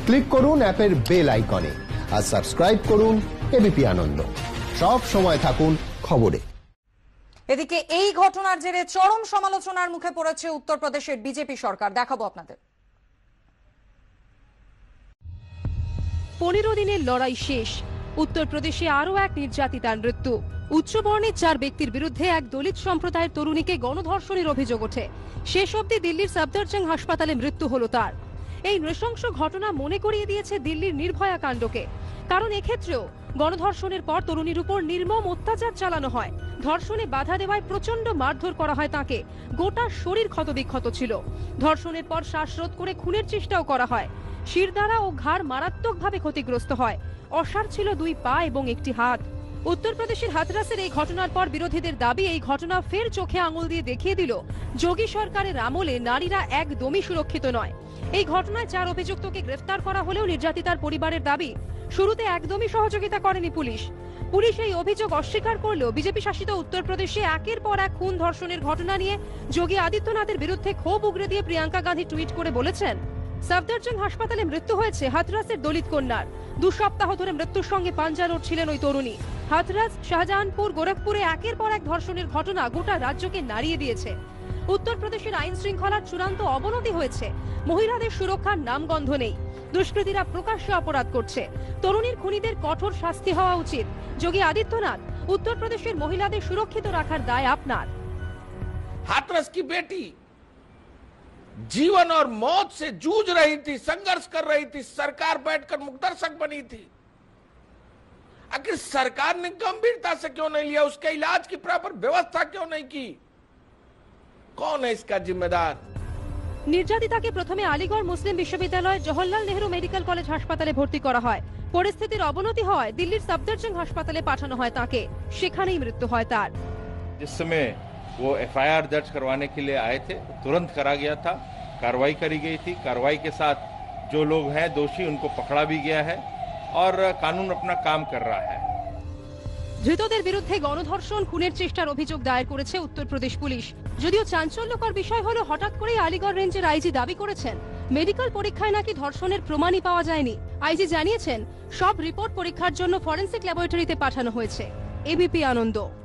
Click করুন অ্যাপের bell আইকনে আর সাবস্ক্রাইব করুন এবিপি আনন্দ। সব সময় থাকুন খবরে। এদিকে এই ঘটনার জেরে চরম সমালোচনার মুখে পড়েছে উত্তরপ্রদেশের বিজেপি সরকার। দেখাবো আপনাদের। 15 দিনের লড়াই শেষ। উত্তরপ্রদেশে আরও এক নির্যাতিতার মৃত্যু। উচ্চবর্ণের 4 ব্যক্তির বিরুদ্ধে এক দলিত সম্প্রদায়ের তরুণীকে গণধর্ষণের অভিযোগ ওঠে। শেষ অবধি দিল্লির সাফদারজং হাসপাতালে মৃত্যু হলো তার। এই নৃশংস ঘটনা মনে করিয়ে দিয়েছে দিল্লির নির্ভয়া কাণ্ডকে। কারণ এক্ষেত্রেও গণধর্ষণের পর তরুণীর উপর নির্মম অত্যাচার চালানো হয়। ধর্ষণে বাধা দেওয়ায় প্রচন্ড মারধর করা হয় তাকে। গোটা শরীর ক্ষতবিক্ষত ছিল। ধর্ষণের পর শ্বাসরোধ করে খুনের চেষ্টাও করা হয়। শিরদাঁড়া ও ঘাড় মারাত্মকভাবে ক্ষতিগ্রস্ত হয়। অসাড় ছিল 2 পা এবং 1টি হাত। উত্তরপ্রদেশের হাথরাসের এই ঘটনার পর বিরোধীদের দাবি এই ঘটনা ফের চোখে আঙুল দিয়ে দেখিয়ে দিল যোগী সরকারের আমলে নারীরা একদমই সুরক্ষিত নয়। এই ঘটনায় 4 অভিযুক্তকে গ্রেফতার করা হলেও নির্যাতিতার পরিবারের দাবি শুরুতে একদমই সহযোগিতা করেনি পুলিশ। পুলিশ এই অভিযোগ অস্বীকার করলেও বিজেপি শাসিত উত্তরপ্রদেশে একের পর এক খুন ধর্ষণের ঘটনা নিয়ে যোগী আদিত্যনাথের বিরুদ্ধে ক্ষোভ উগরে দিয়ে প্রিয়াঙ্কা গান্ধী টুইট করে বলেছেন, সাফদারজং হাসপাতালে মৃত্যু হয়েছে হাথরাসের দলিত কন্যার। 2 সপ্তাহ ধরে মৃত্যুর সঙ্গে পাঞ্জা লড়ছিলেন ওই তরুণী। হাথরাস, শাহজাহানপুর, গোরখপুরে একের পর এক ধর্ষণের ঘটনা গোটা রাজ্যকে নাড়িয়ে দিয়েছে। উত্তরপ্রদেশের আইন শৃঙ্খলার চূড়ান্ত অবনতি হয়েছে। মহিলাদের সুরক্ষার নামগন্ধ নেই। দুষ্কৃতীরা প্রকাশ্যে অপরাধ করছে। তরুণীর খুনিদের কঠোর শাস্তি হওয়া উচিত। যোগী আদিত্যনাথ, উত্তরপ্রদেশের মহিলাদের সুরক্ষিত রাখার দায় আপনার। हाथरस की बेटी जीवन और मौत से जूझ रही थी, संघर्ष कर रही थी, सरकार बैठकर मुखदर्शक बनी थी। आखिर सरकार ने गंभीरता से क्यों नहीं लिया? उसके इलाज की प्रॉपर व्यवस्था क्यों नहीं की? कौन है इसका जिम्मेदार? নির্যাতিতাকে প্রথমে আলিগড় মুসলিম বিশ্ববিদ্যালয়ের জওহরলাল নেহরু মেডিকেল কলেজ হাসপাতালে ভর্তি করা হয়। পরিস্থিতির অবনতি হয় দিল্লির সাফদারজং হাসপাতালে পাঠানো হয় তাকে। সেখানেই মৃত্যু হয় তার। जिस समय वो एफआईआर दर्ज करवाने के लिए आए थे तुरंत करा गया था, कार्रवाई करी गई थी। कार्रवाई के साथ जो लोग हैं दोषी उनको पकड़ा भी गया है और कानून अपना काम कर रहा है। ধৃতদের বিরুদ্ধে গণধর্ষণ, খুনের চেষ্টার অভিযোগ দায়ের করেছে উত্তরপ্রদেশ পুলিশ। যদিও চাঞ্চল্যকর বিষয় হলো হঠাৎ করেই আলিগড় রেঞ্জের আইজি দাবি করেছেন মেডিকেল পরীক্ষায় নাকি ধর্ষণের প্রমাণই পাওয়া যায়নি। আইজি জানিয়েছেন সব রিপোর্ট পরীক্ষার জন্য ফরেনসিক ল্যাবরেটরিতে পাঠানো হয়েছে। এবিপি আনন্দ।